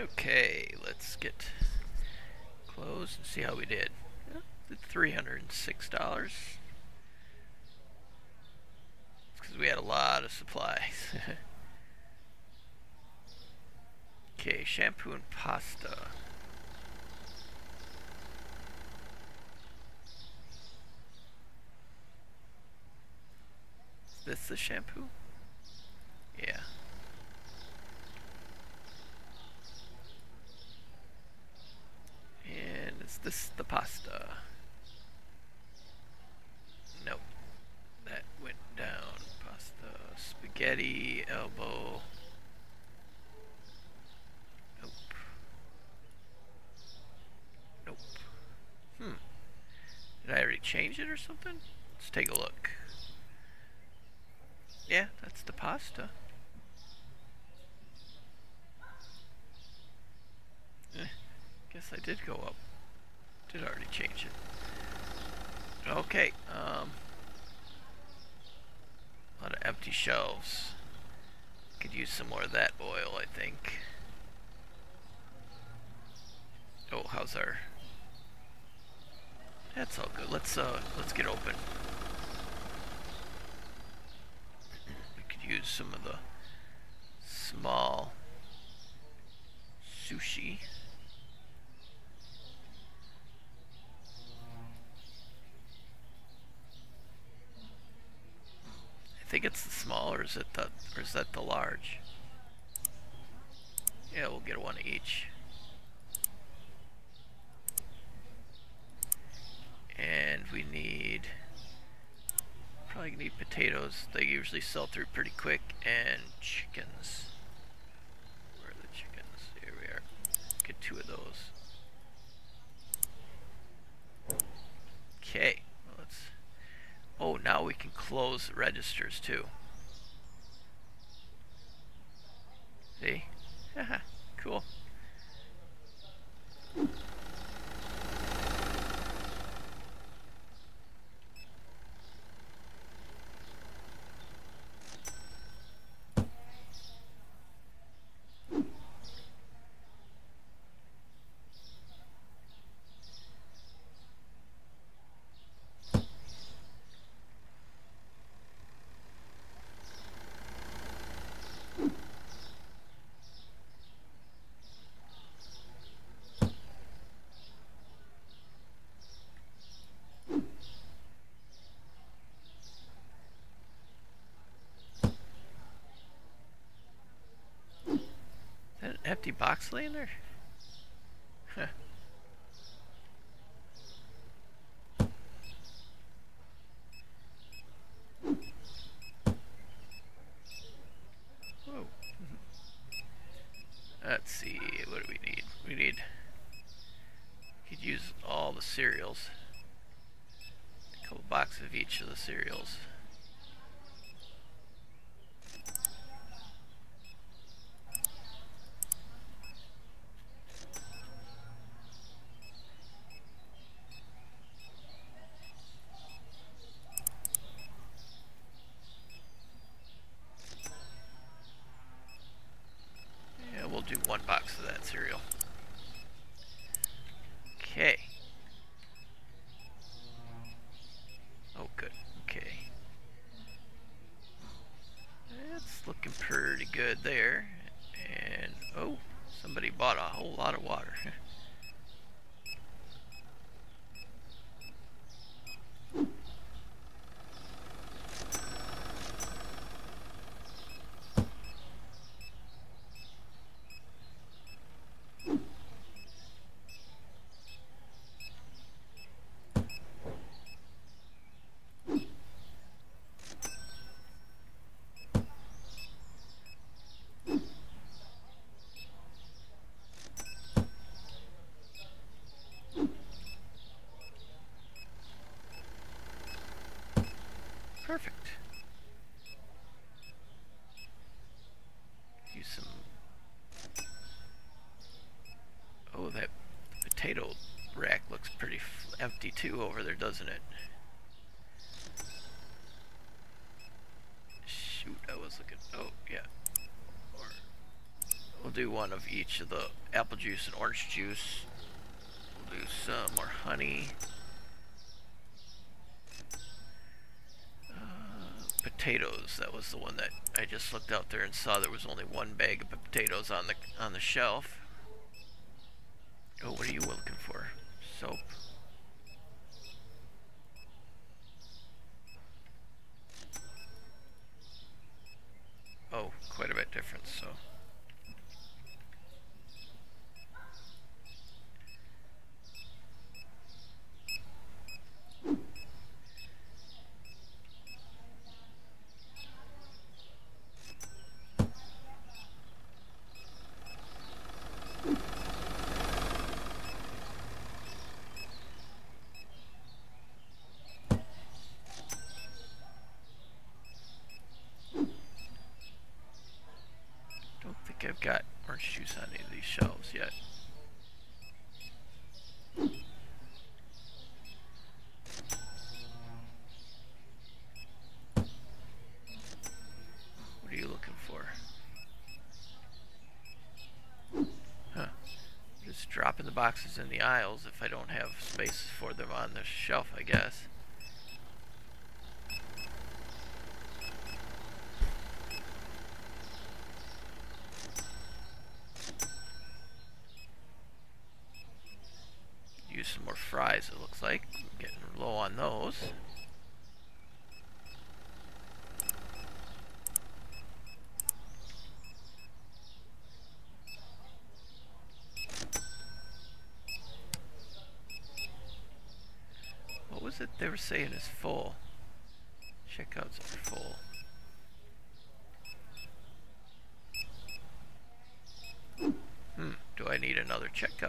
Okay, let's get close and see how we did. $306. Because we had a lot of supplies. Okay, shampoo and pasta. Is this the shampoo? Yeah. And is this the pasta? Nope. That went down. Pasta, spaghetti, elbow. Nope. Nope. Did I already change it or something? Let's take a look. Yeah, that's the pasta. Guess I did go up. Did already change it. Okay, a lot of empty shelves. Could use some more of that oil, I think. Oh, how's our... That's all good. Let's get open. We could use some of the small sushi. I think it's the small, or is that the large? Yeah, we'll get one each. And we probably need potatoes. They usually sell through pretty quick, and chickens. Where are the chickens? Here we are. Get 2 of those. Okay, well, let's... Oh, now we can close the registers too. See? Haha, cool. An empty box laying there? Huh. Whoa. Let's see, what do we need? We could use all the cereals. A couple boxes of each of the cereals. We'll do 1 box of that cereal. Okay. Oh, good. Okay. It's looking pretty good there. And, oh, somebody bought a whole lot of water. Perfect. Use some... Oh, that potato rack looks pretty empty too over there, doesn't it? Shoot, I was looking... Oh, yeah. Or... We'll do one of each of the apple juice and orange juice. We'll do some more honey. Potatoes. That was the one that I just looked out there and saw there was only one bag of potatoes on the shelf. Oh, what are you looking for? Soap. Oh, quite a bit different, so. I've got orange juice on any of these shelves yet. What are you looking for? Huh. Just dropping the boxes in the aisles if I don't have spaces for them on the shelf, I guess. Use some more fries, it looks like. I'm getting low on those. What was it they were saying is full? Checkouts are full. Do I need another checkout?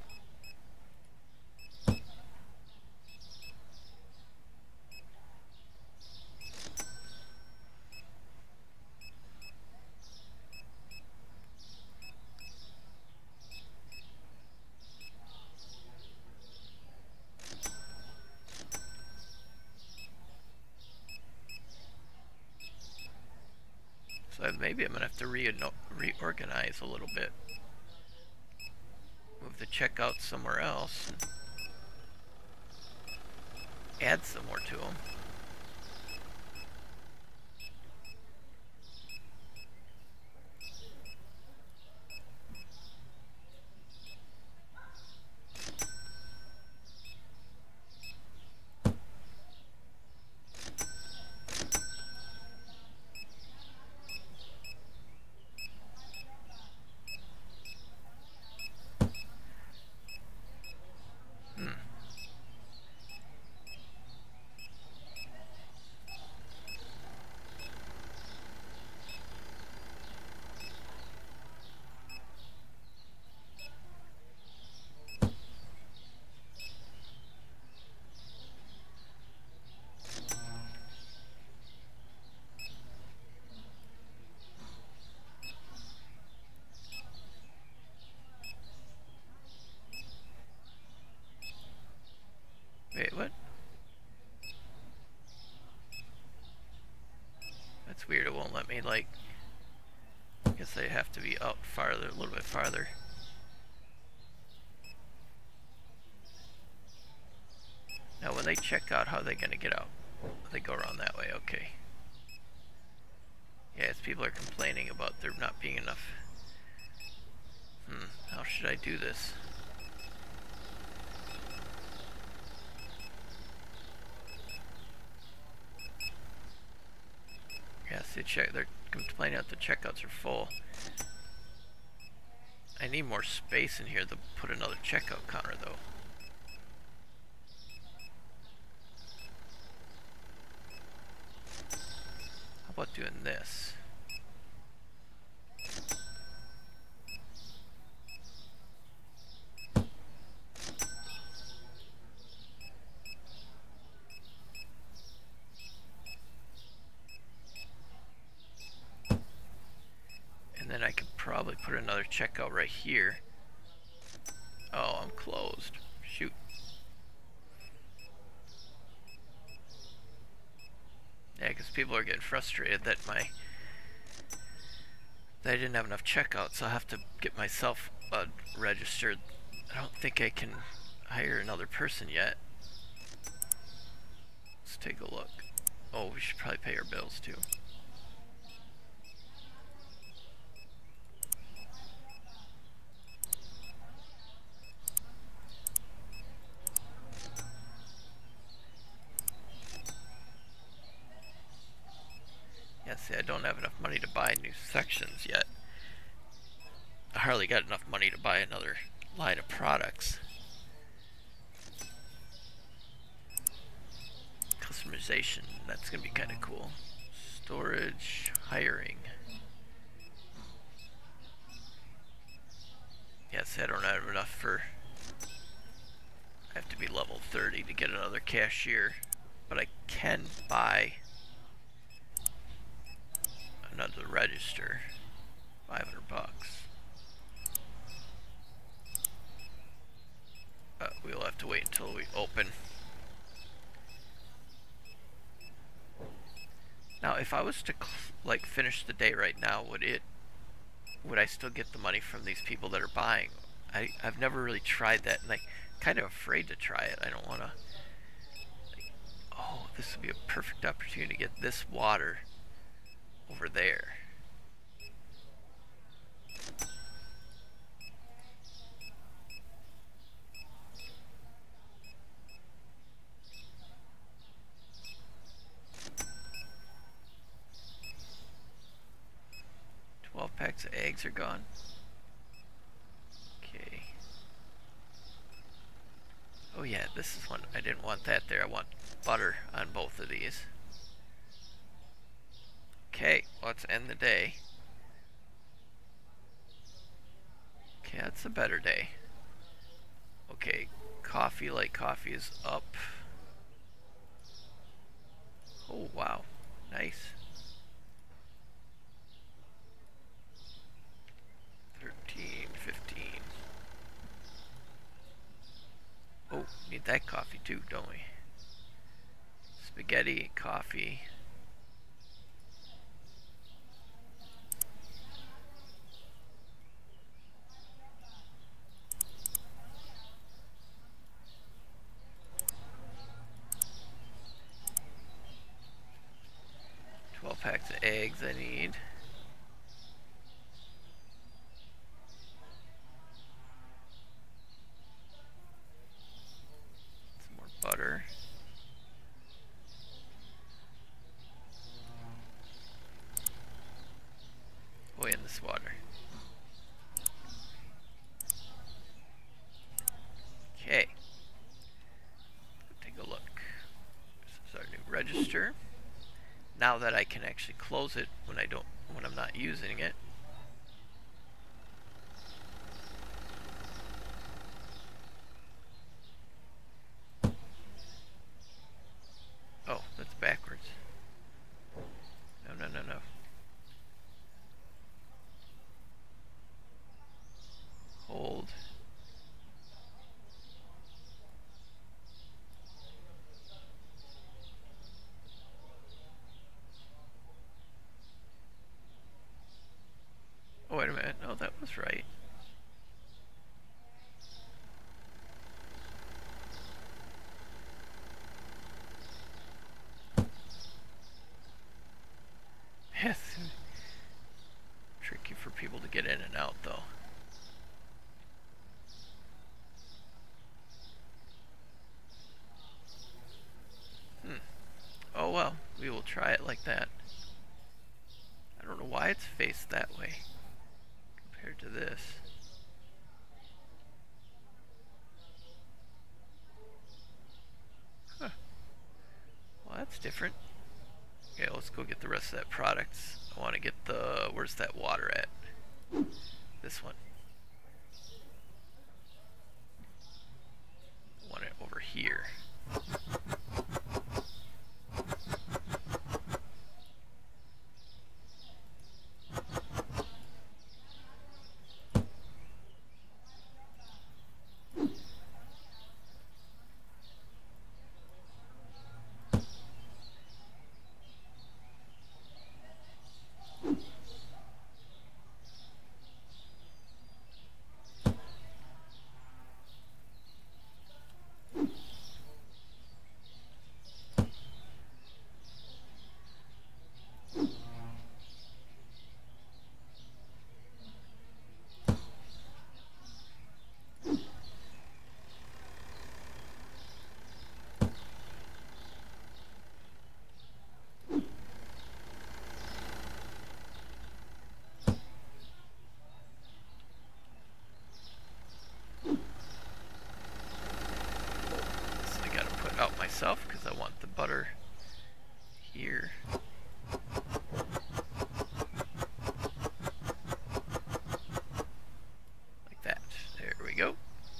So maybe I'm going to have to reorganize a little bit. Move the checkout somewhere else. And add some more to them. Wait, what? That's weird, it won't let me, like, I guess they have to be out farther, a little bit farther. Now when they check out, how are they going to get out? They go around that way, okay. Yeah, as people are complaining about there not being enough. How should I do this? Yes, they're complaining that the checkouts are full. I need more space in here to put another checkout counter, though. How about doing this? Then I could probably put another checkout right here. Oh, I'm closed. Shoot. Yeah, because people are getting frustrated that my I didn't have enough checkouts, so I'll have to get myself registered. I don't think I can hire another person yet. Let's take a look. Oh, we should probably pay our bills too. Yeah, see, I don't have enough money to buy new sections yet. I hardly got enough money to buy another line of products. Customization, that's gonna be kind of cool. Storage, hiring. Yes, I don't have enough for... I have to be level 30 to get another cashier. But I can buy another register. 500 bucks. We'll have to wait until we open. Now, if I was to like finish the day right now, would I still get the money from these people that are buying? I've never really tried that, and I'm kind of afraid to try it. I don't want to. Like, oh, this would be a perfect opportunity to get this water over there. Packs of eggs are gone. Okay. Oh yeah, this is one. I didn't want that there. I want butter on both of these. Okay, let's end the day. Okay, that's a better day. Okay, coffee, light coffee is up. Oh wow, nice. 13, 15. Oh, need that coffee too, don't we? Spaghetti, coffee. Packs of eggs I need. Some more butter. Oh, and this water. Okay. Take a look. This is our new register. Now that I can actually close it when I'm not using it. Oh, that's backwards. No, no, no, no. Hold. Oh, wait a minute. No, that was right. Yes. Tricky for people to get in and out, though. Oh well, we will try it like that. I don't know why it's faced that way compared to this. Huh. Well, that's different. Okay, let's go get the rest of that product. I want to get the... Where's that water at? This one. I want it over here. butter here. Like that. There we go.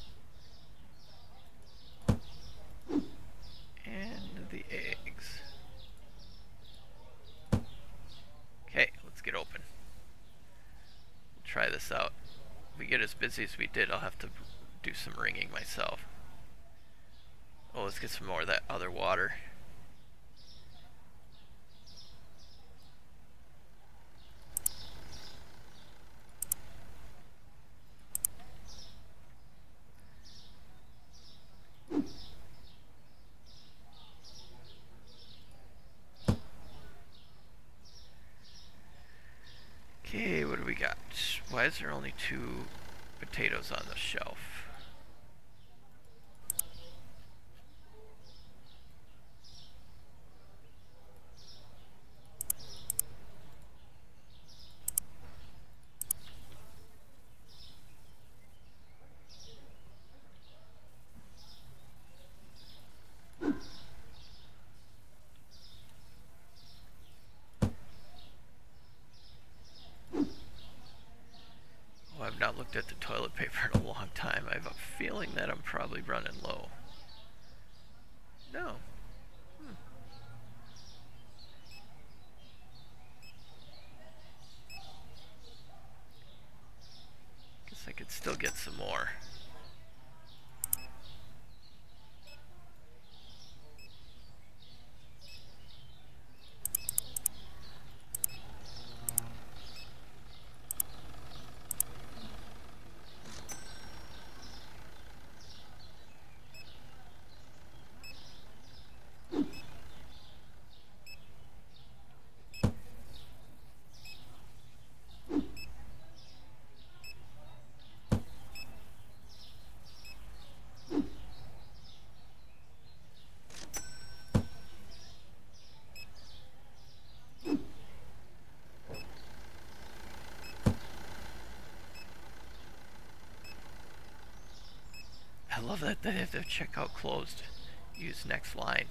And the eggs. Okay, let's get open. We'll try this out. If we get as busy as we did, I'll have to do some ringing myself. Oh, let's get some more of that other water. Okay, what do we got? Why is there only 2 potatoes on the shelf? I've not looked at the toilet paper in a long time. I have a feeling that I'm probably running low. No. Guess I could still get some more. I love that they have the checkout closed. Use next line.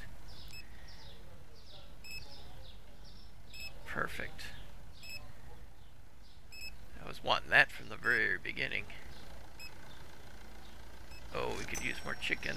Perfect. I was wanting that from the very beginning. Oh, we could use more chicken.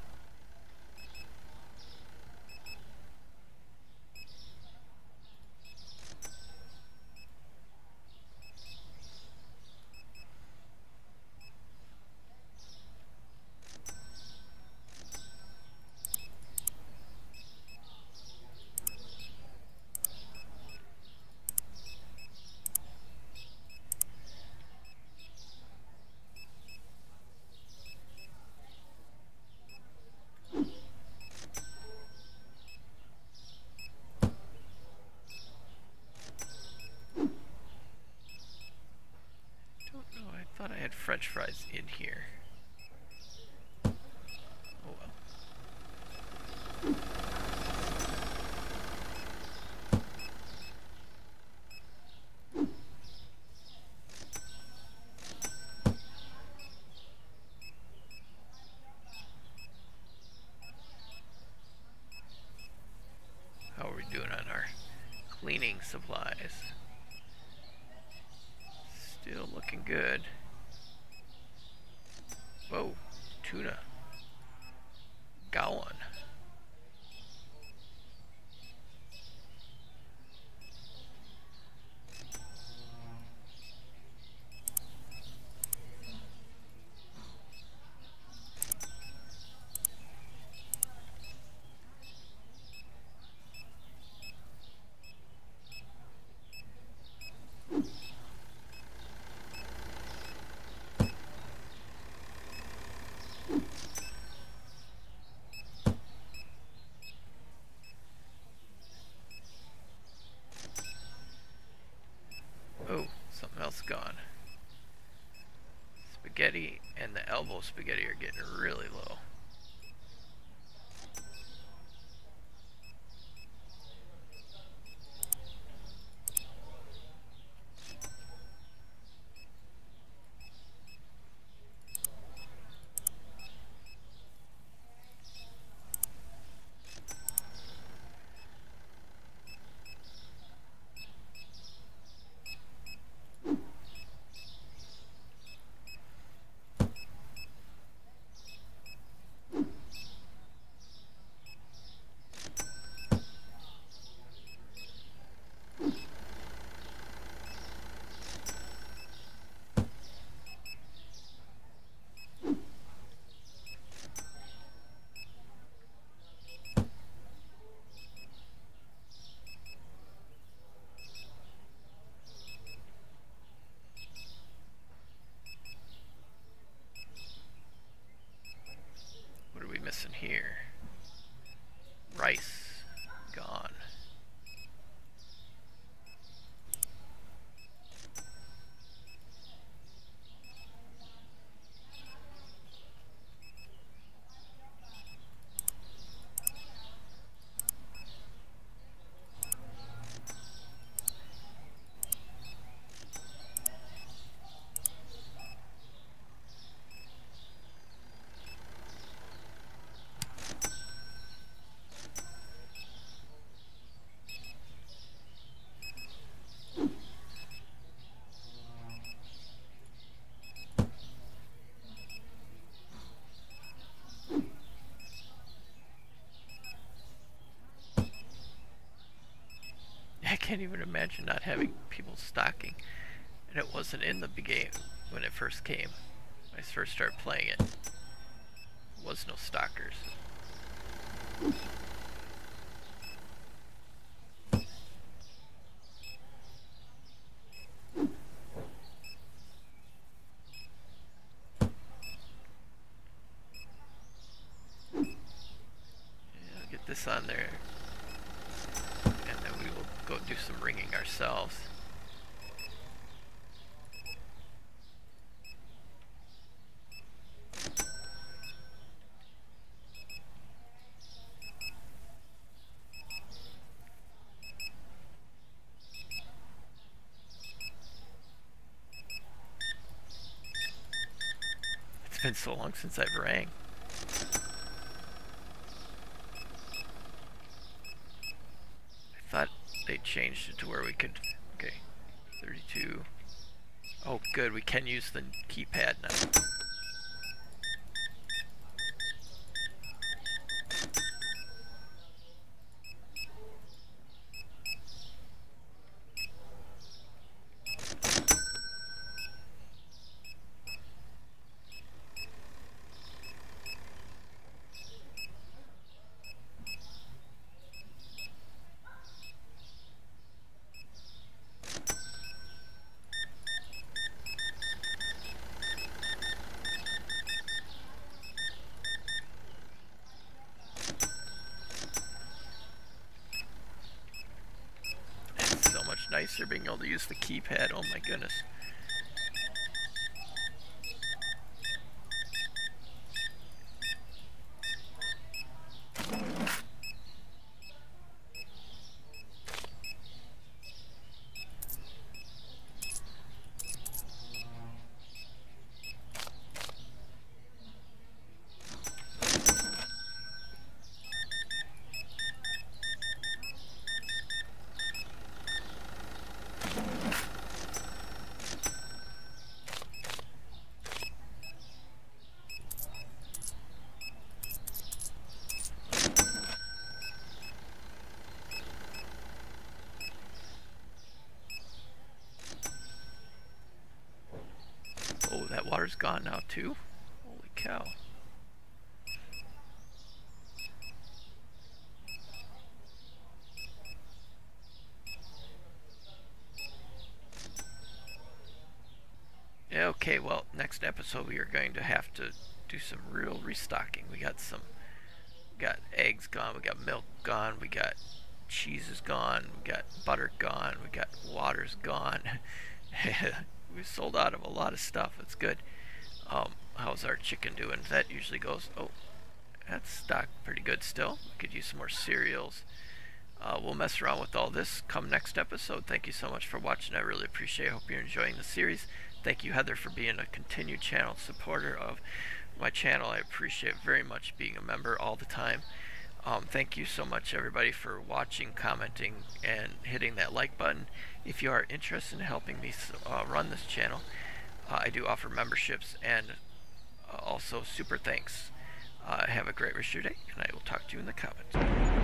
French fries in here. Oh well. How are we doing on our cleaning supplies? Still looking good. Whoa, tuna. Gowan. Oh, something else gone. Spaghetti and the elbow spaghetti are getting really low. can't even imagine not having people stocking. And it wasn't in the game when it first came. When I first started playing it. There was no stockers. This on there, and then we will go do some ringing ourselves. It's been so long since I've rang. Thought they changed it to where we could, okay, 32. Oh good, we can use the keypad now. Nicer being able to use the keypad. Oh my goodness. Oh, that water's gone now too? Holy cow. Okay, well, next episode we are going to have to do some real restocking. We got eggs gone, we got milk gone, we got cheese is gone, we got butter gone, we got water's gone. We sold out of a lot of stuff. It's good. How's our chicken doing? That usually goes, oh, that's stocked pretty good still. We could use some more cereals. We'll mess around with all this come next episode. Thank you so much for watching. I really appreciate it. I hope you're enjoying the series. Thank you, Heather, for being a continued channel supporter of my channel. I appreciate very much being a member all the time. Thank you so much, everybody, for watching, commenting, and hitting that like button. If you are interested in helping me run this channel, I do offer memberships and also super thanks. Have a great rest of your day, and I will talk to you in the comments.